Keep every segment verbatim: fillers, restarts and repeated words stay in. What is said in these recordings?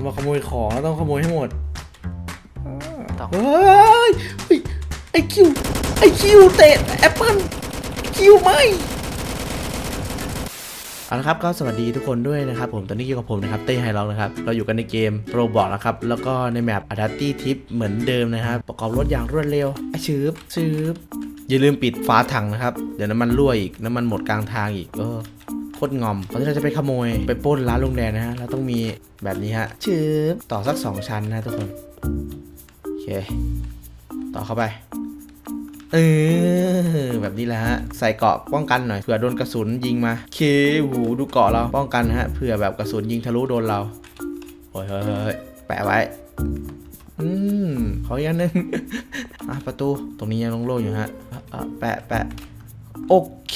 เขามาขโมยของแล้วต้องขโมยให้หมดเฮ้ยไอคิวไอคิวเตะแอปเปิ้ลคิวไม่เอาละครับก็สวัสดีทุกคนด้วยนะครับผมตอนนี้อยู่กับผมนะครับเต้ไฮล็อกนะครับเราอยู่กันในเกมโรบอกนะครับแล้วก็ในแมปอาร์ตี้ทิปเหมือนเดิมนะครับประกอบรถอย่างรวดเร็วไอชืบชืบอย่าลืมปิดฝาถังนะครับเดี๋ยวน้ำมันรั่วอีกน้ำมันหมดกลางทางอีกเออโคตรงอมเพราะที่เราจะไปขโมยไปปล้นร้านลุงแดงนะฮะเราต้องมีแบบนี้ฮะชืบต่อสักสองชั้นนะทุกคนโอเคต่อเข้าไปเออแบบนี้แหละฮะใส่เกราะป้องกันหน่อยเผื่อโดนกระสุนยิงมาเคหูดูเกราะเราป้องกันฮะเผื่อแบบกระสุนยิงทะลุโดนเราโอ้ยเฮ้ยแปะไว้อืมขออย่างนึงอ่ะประตูตรงนี้ยังโล่งๆอยู่ฮะแปะแปะโอเค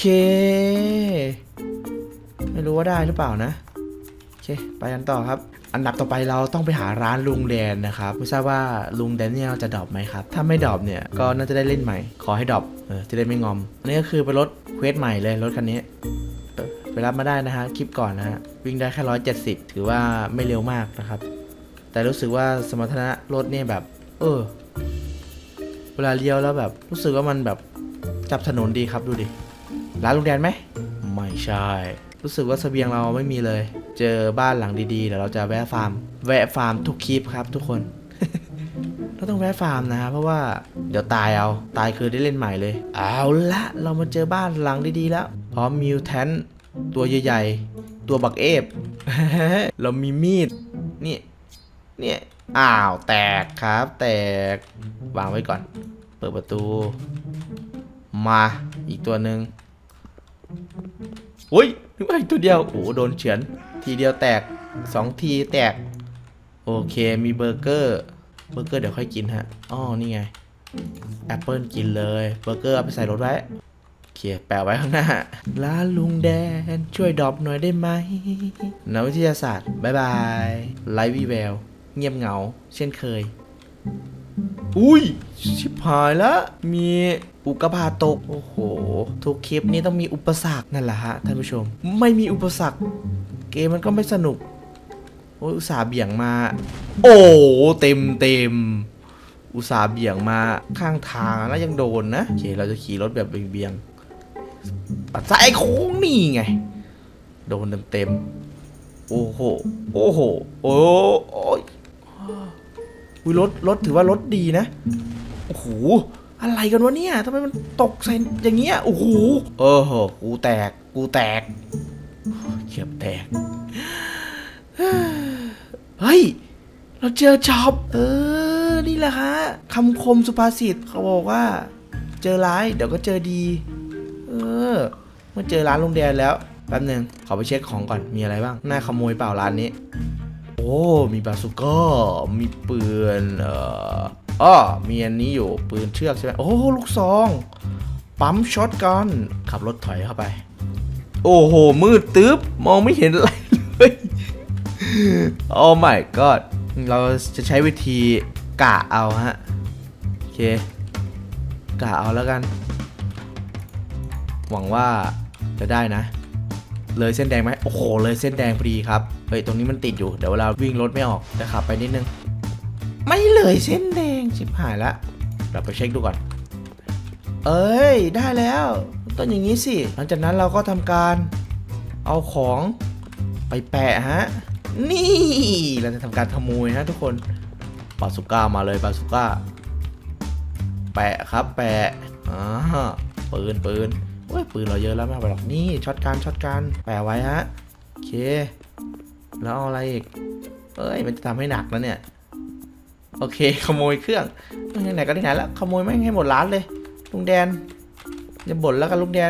ไม่รู้ว่าได้หรือเปล่านะโอเคไปกันต่อครับอันดับต่อไปเราต้องไปหาร้านลุงแดนนะครับไม่ทราบว่าลุงแดนเนี่ยจะดรอปไหมครับถ้าไม่ดรอปเนี่ยก็น่าจะได้เล่นใหม่ขอให้ดรอปเออจะได้ไม่งอมอันนี้ก็คือเป็นรถเควสใหม่เลยรถคันนี้เออไปรับมาได้นะฮะคลิปก่อนนะฮะวิ่งได้แค่ร้อยเจ็ดสิบถือว่าไม่เร็วมากนะครับแต่รู้สึกว่าสมรรถนะรถเนี่ยแบบเออเวลาเลี้ยวแล้วแบบรู้สึกว่ามันแบบจับถนนดีครับดูดิร้านลุงแดนไหมไม่ใช่รู้สึกว่าเสบียงเราไม่มีเลยเจอบ้านหลังดีๆเดี๋ยวเราจะแวะฟาร์มแวะฟาร์มทุกคลิปครับทุกคน เราต้องแวะฟาร์มนะเพราะว่าเดี๋ยวตายเอาตายคือได้เล่นใหม่เลยเอาละเรามาเจอบ้านหลังดีๆแล้วพร้อมมิวแทนตัวใหญ่ๆตัวบักเอฟ เรามีมีดนี่เนี่ยอ้าวแตกครับแตกวางไว้ก่อนเปิดประตูมาอีกตัวหนึ่งอุ้ยนึกว่าอีกตัวเดียวโอ้โดนเฉือนทีเดียวแตกสองทีแตกโอเคมีเบอร์เกอร์เบอร์เกอร์เดี๋ยวค่อยกินฮะอ๋อนี่ไงแอปเปิลกินเลยเบอร์เกอร์เอาไปใส่รถไว้โอเคแปะไว้ข้างหน้าร้านลุงแดนช่วยดรอปหน่อยได้ไหมนักวิทยาศาสตร์บายบายไลฟ์วีแววเงียบเหงาเช่นเคยอุ้ยชิบหายแล้วมีอุกกาบาตตกโอ้โหทุกคลิปนี้ต้องมีอุปสรรคนั่นแหละฮะท่านผู้ชมไม่มีอุปสรรคเกมมันก็ไม่สนุกโอ้ยอุตส่าห์เบี่ยงมาโอ้เต็มเต็มอุตส่าห์เบี่ยงมาข้างทางแล้วยังโดนนะโอเคเราจะขี่รถแบบเบี่ยงปัดซ้ายโค้งนี่ไงโดนเต็มเต็มโอ้โหโอ้โหโอ้ยอุ้ยรถรถถือว่ารถดีนะโอ้โหอะไรกันวะเนี่ยทำไมมันตกใส่อย่างเงี้ยโอ้โหเออโหกูแตกกูแตกเขียบแตกเฮ้ยเราเจอช็อปเออนี่แหละฮะคำคมสุภาษิตเขาบอกว่าเจอร้ายเดี๋ยวก็เจอดีเออเมื่อเจอร้านลุงแดนแล้วแป๊บนึงขอไปเช็คของก่อนมีอะไรบ้างน่าขโมยเปล่าร้านนี้โอ้มีบาซูก้ามีปืนเอ่ออ้อมีอันนี้อยู่ปืนเชือกใช่ไหมโอ้ลูกซองปั๊มช็อตกันขับรถถอยเข้าไปโอ้โหมืดตึ๊บมองไม่เห็นอะไรเลยโอ้ my god เราจะใช้วิธีกะเอาฮะโอเคกะเอาแล้วกันหวังว่าจะได้นะเลยเส้นแดงไหมโอ้โหเลยเส้นแดงพอดีครับเฮ้ยตรงนี้มันติดอยู่เดี๋ยวเวลาวิ่งรถไม่ออกจะขับไปนิดนึงไม่เลยเส้นแดงชิบหายละเราไปเช็คดูก่อนเอ้ยได้แล้วต้นอย่างนี้สิหลังจากนั้นเราก็ทำการเอาของไปแปะฮะนี่เราจะทำการขโมยนะทุกคนบาซูก้ามาเลยบาซูก้าแปะครับแปะอ่าปืนปืนโอ้ยปืนเราเยอะแล้วมากไปหรอกนี่ช็อตการช็อตการแปะไว้ฮะโอเคแล้วเอาอะไรอีกเอ้ยมันจะทำให้หนักแล้วเนี่ยโอเคขโมยเครื่องไหนก็ได้ไหนแล้วขโมยไม่ให้หมดร้านเลยลุงแดนอย่าบ่นแล้วกันลุงแดน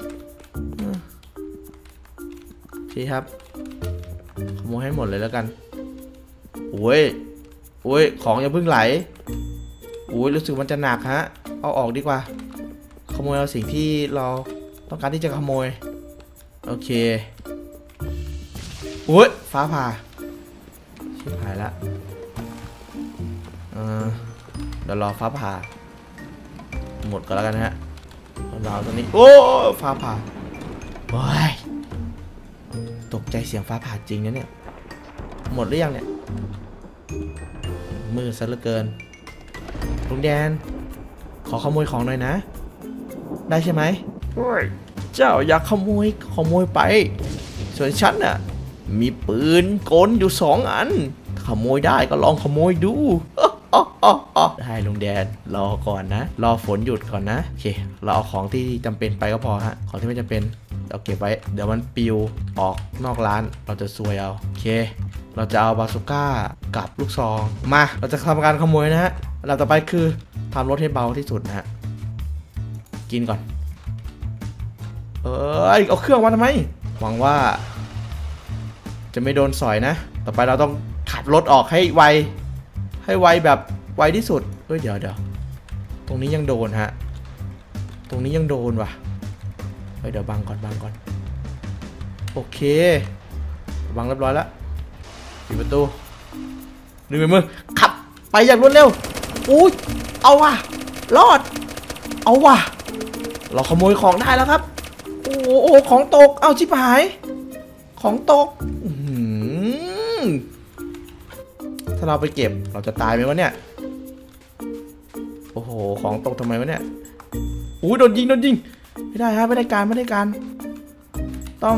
โอเคครับขโมยให้หมดเลยแล้วกันโอ้ยโอ้ยของอย่าเพิ่งไหลโอ้ยรู้สึกมันจะหนักฮะเอาออกดีกว่าขโมยเอาสิ่งที่เราต้องการที่จะขโมยโอเคโอ้ยฟ้าผ่าชิบหายละเออเดี๋ยวรอฟ้าผ่าหมดก็แล้วกันฮะเราตอนนี้โอ้ฟ้าผ่าโอ้ยตกใจเสียงฟ้าผ่าจริงนะเนี่ยหมดหรือยังเนี่ยมืดซะเหลือเกินลุงแดนขอขโมยของหน่อยนะได้ใช่ไหมเฮ้ยเจ้าอยากขโมยขโมยไปส่วนฉันน่ะมีปืนกลอยู่สองอันขโมยได้ก็ลองขโมยดูได้ลุงแดนรอก่อนนะรอฝนหยุดก่อนนะโอเคเราเอาของที่จำเป็นไปก็พอฮะของที่ไม่จำเป็นเราเก็บไว้เดี๋ยวมันปลิวออกนอกร้านเราจะซวยเอาโอเคเราจะเอาบาซูก้ากับลูกซองมาเราจะทำการขโมยนะฮะเราต่อไปคือทำรถให้เบาที่สุดนะฮะกินก่อนเออเอาเครื่องมาทำไมหวังว่าจะไม่โดนสอยนะต่อไปเราต้องขับรถออกให้ไวให้ไวแบบไวที่สุดเฮ้ยเดี๋ยวเดี๋ยวตรงนี้ยังโดนฮะตรงนี้ยังโดนว่ะเฮ้ยเดี๋ยวบังก่อนบังก่อนโอเคบังเรียบร้อยแล้วปิดประตูดึงไปมือขับไปอย่างรวดเร็วอุ้ยเอาว่ะรอดเอาว่ะเราขโมยของได้แล้วครับโอ้โหของตกเอาชิบหายของตกถ้าเราไปเก็บเราจะตายไหมวะเนี่ยโอ้โหของตกทำไมวะเนี่ยอู้โดนยิงโดนยิงไม่ได้ฮะไม่ได้การไม่ได้การต้อง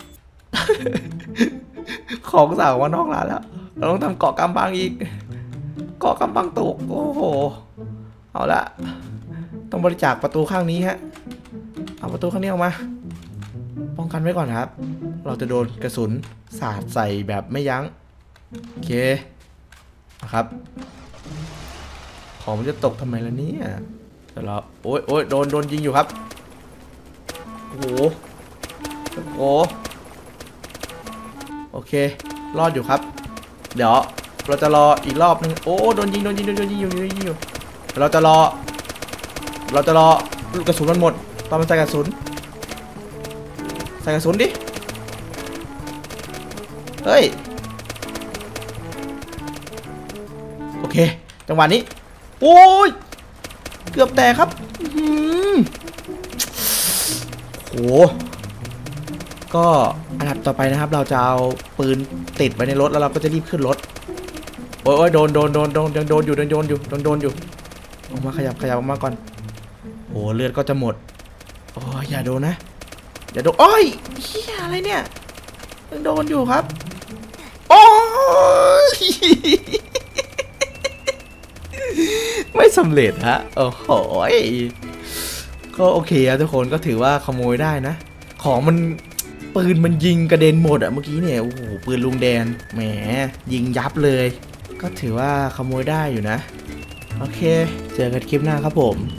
ของสาวว่านอกร้านแล้วเราต้องทำเกาะกำบังอีกเกาะกำบังตกโอ้โหเอาละต้องบริจาคประตูข้างนี้ฮะเอาประตูข้างนี้ออกมาป้องกันไว้ก่อนครับเราจะโดนกระสุนสาดใส่แบบไม่ยั้งโอเคนะครับของมันจะตกทำไมล่ะเนี่ยแต่เราโอ๊ยโอ๊ยโดนโดนยิงอยู่ครับโอ้โหโอ้โหโอเครอดอยู่ครับเดี๋ยวเราจะรออีกรอบนึงโอ้โดนยิงโดนยิงโดนยิงอยู่โดนยิงอยู่เราจะรอเราจะรอลูกกระสุนมันหมดตอนมันใส่กระสุนใส่กระสุนดิเฮ้ยโอเคจังหวะนี้โอ้ยเกือบแตกครับโหก็อันดับต่อไปนะครับเราจะเอาปืนติดไว้ในรถแล้วเราก็จะรีบขึ้นรถโอ้ยโดนโดนโดนโดนยังโดนอยู่โดนโดนอยู่โดนโดนอยู่ออกมาขยับขยับออกมาก่อนโอ้เลือดก็จะหมดโอ้ยอย่าโดนนะอย่าโดนโอ้ยเฮียอะไรเนี่ยยังโดนอยู่ครับโอ้ยไม่สำเร็จฮะโอ้โหก็โอเคอะทุกคนก็ถือว่าขโมยได้นะของมันปืนมันยิงกระเด็นหมดอะเมื่อกี้เนี่ยโอ้โหปืนลุงแดนแหมยิงยับเลยก็ถือว่าขโมยได้อยู่นะโอเคเจอกันคลิปหน้าครับผม